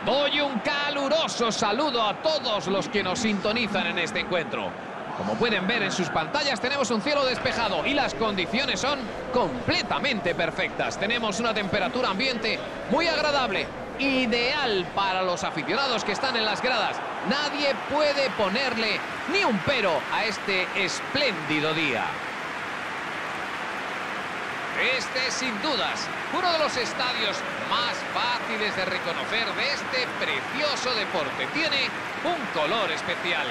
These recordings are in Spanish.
Doy un caluroso saludo a todos los que nos sintonizan en este encuentro. Como pueden ver en sus pantallas, tenemos un cielo despejado y las condiciones son completamente perfectas. Tenemos una temperatura ambiente muy agradable, ideal para los aficionados que están en las gradas. Nadie puede ponerle ni un pero a este espléndido día. Este es sin dudas uno de los estadios más fáciles de reconocer de este precioso deporte. Tiene un color especial.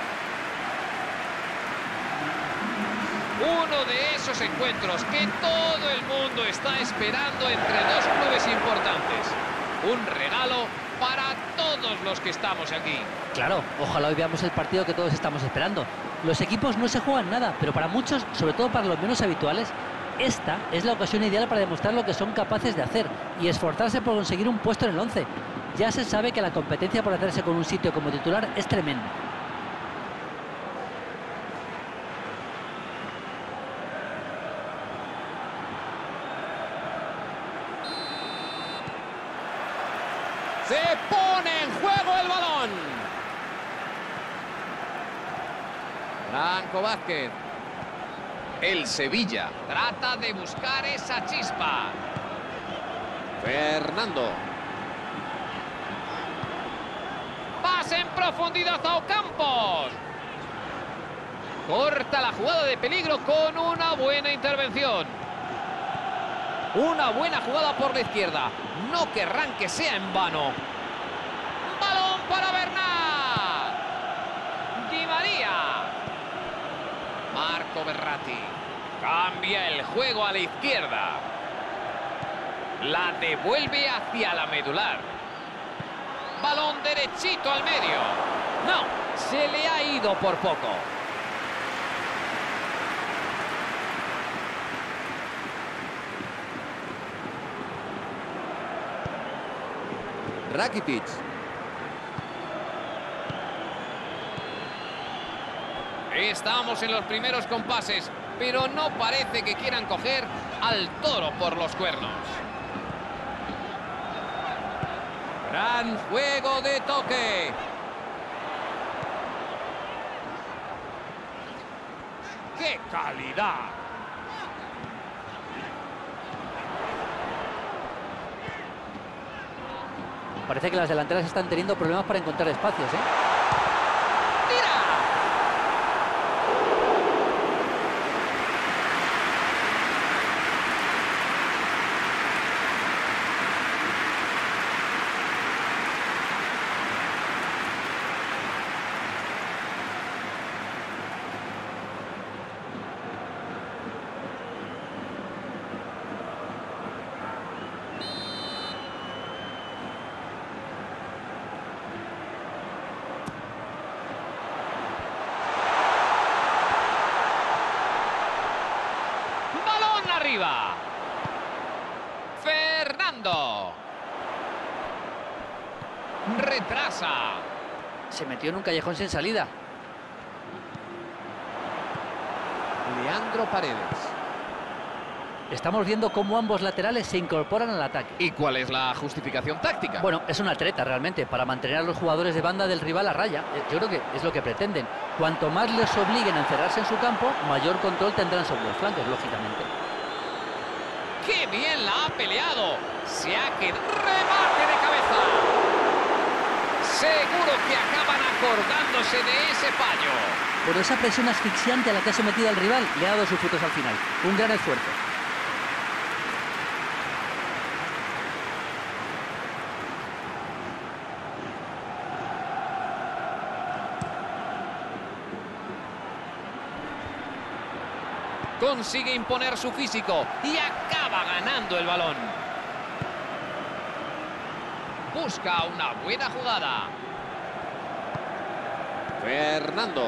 Uno de esos encuentros que todo el mundo está esperando entre dos clubes importantes. Un regalo para todos los que estamos aquí. Claro, ojalá hoy veamos el partido que todos estamos esperando. Los equipos no se juegan nada, pero para muchos, sobre todo para los menos habituales, esta es la ocasión ideal para demostrar lo que son capaces de hacer y esforzarse por conseguir un puesto en el 11. Ya se sabe que la competencia por hacerse con un sitio como titular es tremenda. Se pone en juego el balón. Franco Vázquez. El Sevilla trata de buscar esa chispa. Fernando. Pase en profundidad a Ocampos. Corta la jugada de peligro con una buena intervención. Una buena jugada por la izquierda. No querrán que sea en vano. Balón para Bernat. Di María. Marco Verratti. Cambia el juego a la izquierda. La devuelve hacia la medular. Balón derechito al medio. No, se le ha ido por poco. Rakitic. Estamos en los primeros compases, pero no parece que quieran coger al toro por los cuernos. Gran juego de toque. ¡Qué calidad! Parece que las delanteras están teniendo problemas para encontrar espacios, ¿eh? Arriba. Fernando. Retrasa. Se metió en un callejón sin salida. Leandro Paredes. Estamos viendo cómo ambos laterales se incorporan al ataque. ¿Y cuál es la justificación táctica? Bueno, es una treta realmente, para mantener a los jugadores de banda del rival a raya. Yo creo que es lo que pretenden. Cuanto más les obliguen a encerrarse en su campo, mayor control tendrán sobre los flancos, lógicamente. ¡Qué bien la ha peleado! Se ha quedado... ¡Remate de cabeza! Seguro que acaban acordándose de ese fallo. Por esa presión asfixiante a la que ha sometido al rival, le ha dado sus frutos al final. Un gran esfuerzo. Consigue imponer su físico y acaba ganando el balón. Busca una buena jugada. Fernando.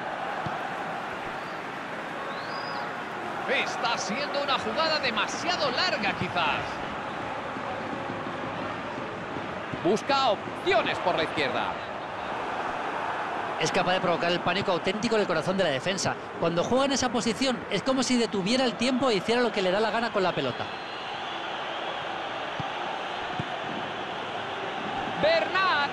Está siendo una jugada demasiado larga, quizás. Busca opciones por la izquierda. Es capaz de provocar el pánico auténtico en el corazón de la defensa. Cuando juega en esa posición, es como si detuviera el tiempo e hiciera lo que le da la gana con la pelota. Bernat.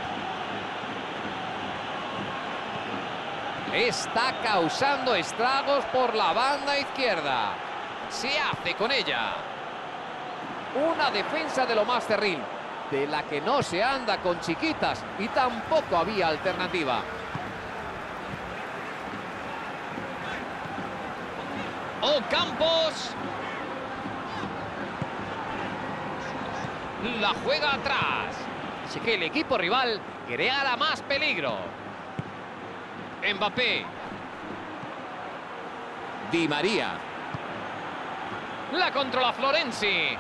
Está causando estragos por la banda izquierda. Se hace con ella. Una defensa de lo más cerril, de la que no se anda con chiquitas y tampoco había alternativa. Ocampos. La juega atrás. Así que el equipo rival creará más peligro. Mbappé. Di María. La controla Florenzi.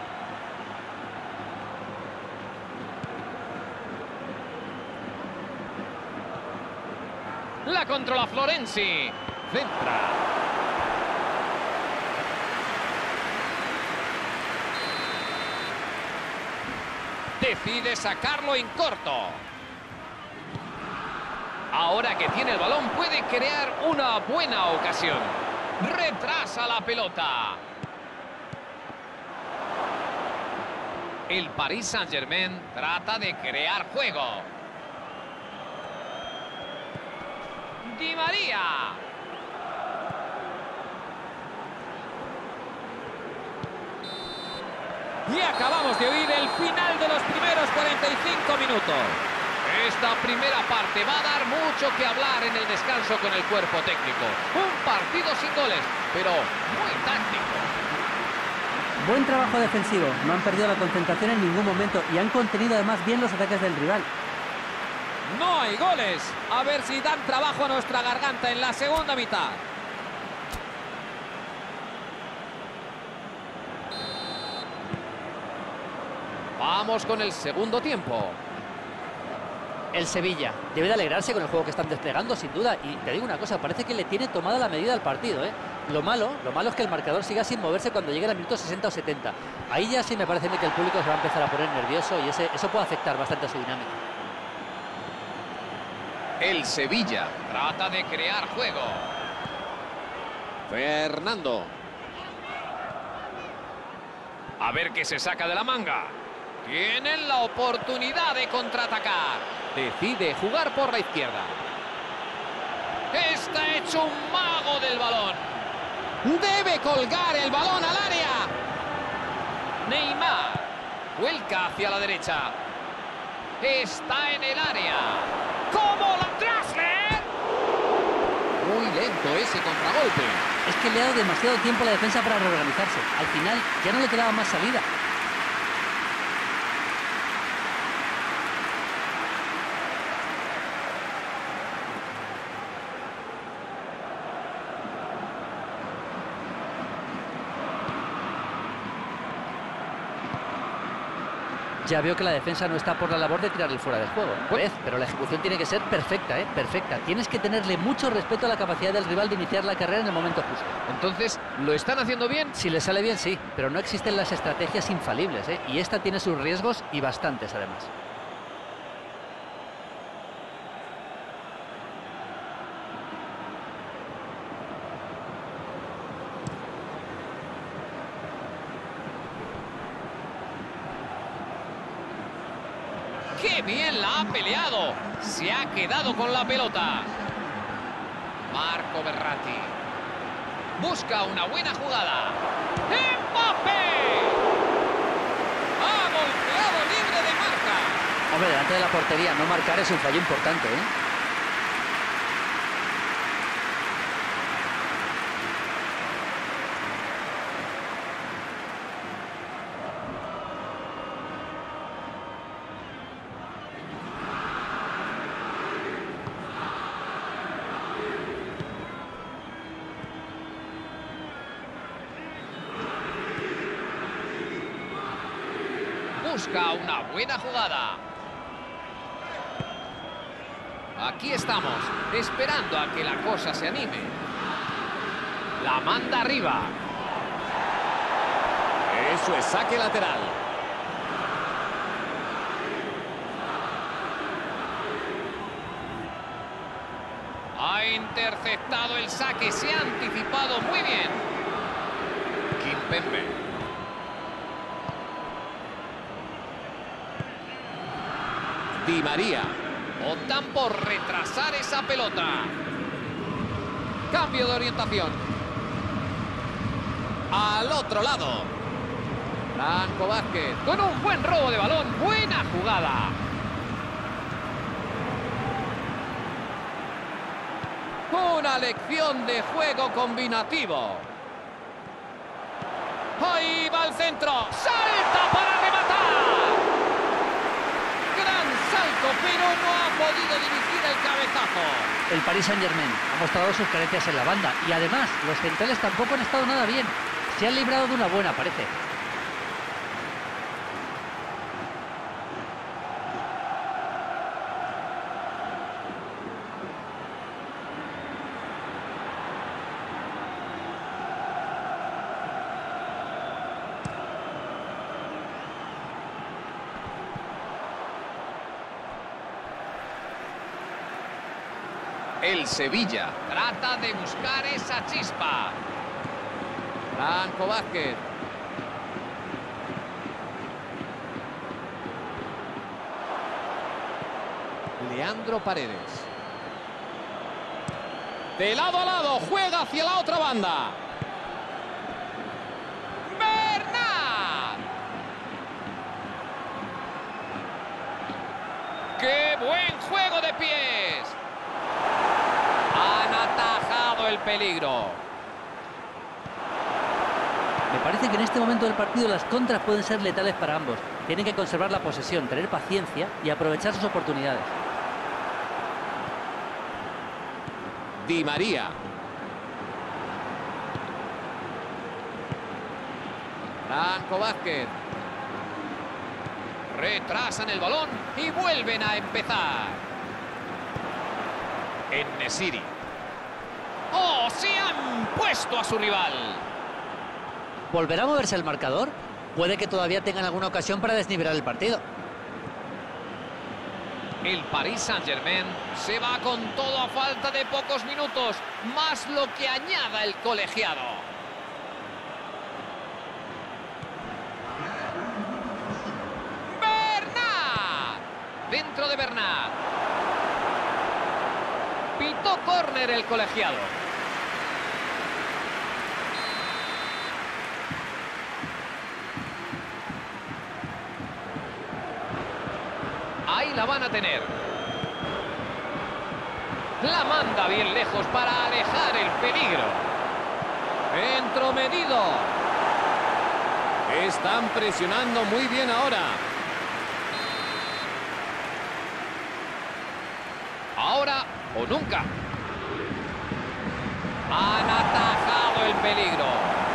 La controla Florenzi. Centra. Decide sacarlo en corto. Ahora que tiene el balón puede crear una buena ocasión. Retrasa la pelota. El Paris Saint-Germain trata de crear juego. Di María. Y acabamos de oír el final de los primeros 45 minutos. Esta primera parte va a dar mucho que hablar en el descanso con el cuerpo técnico. Un partido sin goles, pero muy táctico. Buen trabajo defensivo, no han perdido la concentración en ningún momento y han contenido además bien los ataques del rival. No hay goles. A ver si dan trabajo a nuestra garganta en la segunda mitad. Vamos con el segundo tiempo. El Sevilla debe de alegrarse con el juego que están desplegando, sin duda. Y te digo una cosa, parece que le tiene tomada la medida al partido, ¿eh? Lo malo es que el marcador siga sin moverse cuando llegue al minuto 60 o 70. Ahí ya sí me parece que el público se va a empezar a poner nervioso y eso puede afectar bastante a su dinámica. El Sevilla trata de crear juego. Fernando. A ver qué se saca de la manga. Tienen la oportunidad de contraatacar. Decide jugar por la izquierda. Está hecho un mago del balón. Debe colgar el balón al área. Neymar. Vuelca hacia la derecha. Está en el área. ¡Cómo la Drexler! Muy lento ese contragolpe. Es que le ha dado demasiado tiempo a la defensa para reorganizarse. Al final ya no le quedaba más salida. Ya veo que la defensa no está por la labor de tirarle fuera del juego. Pero la ejecución tiene que ser perfecta, ¿eh? Perfecta. Tienes que tenerle mucho respeto a la capacidad del rival de iniciar la carrera en el momento justo. Entonces, ¿lo están haciendo bien? Si le sale bien, sí. Pero no existen las estrategias infalibles, ¿eh? Y esta tiene sus riesgos y bastantes, además. ¡Qué bien la ha peleado! Se ha quedado con la pelota. Marco Verratti. Busca una buena jugada. ¡Mbappé! ¡Ha golpeado libre de marca! Hombre, delante de la portería no marcar es un fallo importante, ¿eh? Busca una buena jugada. Aquí estamos, esperando a que la cosa se anime. La manda arriba. Eso es saque lateral. Ha interceptado el saque, se ha anticipado muy bien. Kimpembe. Di María. Optan por retrasar esa pelota. Cambio de orientación. Al otro lado. Franco Vázquez. Con un buen robo de balón. Buena jugada. Una lección de juego combinativo. Ahí va el centro. ¡Salta para rematar! Gran salto, pero no ha podido dirigir el cabezazo. El Paris Saint-Germain ha mostrado sus carencias en la banda y además los centrales tampoco han estado nada bien. Se han librado de una buena, parece. El Sevilla trata de buscar esa chispa. Franco Vázquez. Leandro Paredes. De lado a lado, juega hacia la otra banda. ¡Bernat! ¡Qué buen juego de pies! Han atajado el peligro. Me parece que en este momento del partido las contras pueden ser letales para ambos. Tienen que conservar la posesión, tener paciencia y aprovechar sus oportunidades. Di María. Franco Vázquez. Retrasan el balón y vuelven a empezar. En-Nesyri. ¡Oh! Se han puesto a su rival. ¿Volverá a moverse el marcador? Puede que todavía tengan alguna ocasión para desnivelar el partido. El Paris Saint-Germain se va con todo a falta de pocos minutos, más lo que añada el colegiado. ¡Bernat! Dentro de Bernat. Pitó córner el colegiado. Ahí la van a tener. La manda bien lejos para alejar el peligro. Entrometido. Están presionando muy bien ahora. Ahora o nunca. Han atajado el peligro.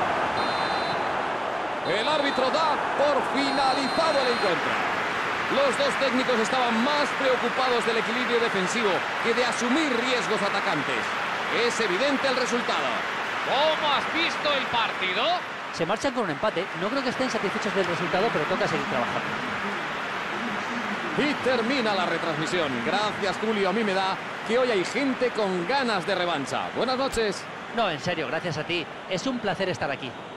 El árbitro da por finalizado el encuentro. Los dos técnicos estaban más preocupados del equilibrio defensivo que de asumir riesgos atacantes. Es evidente el resultado. ¿Cómo has visto el partido? Se marchan con un empate. No creo que estén satisfechos del resultado, pero toca seguir trabajando. Y termina la retransmisión. Gracias, Julio. A mí me da que hoy hay gente con ganas de revancha. Buenas noches. No, en serio, gracias a ti. Es un placer estar aquí.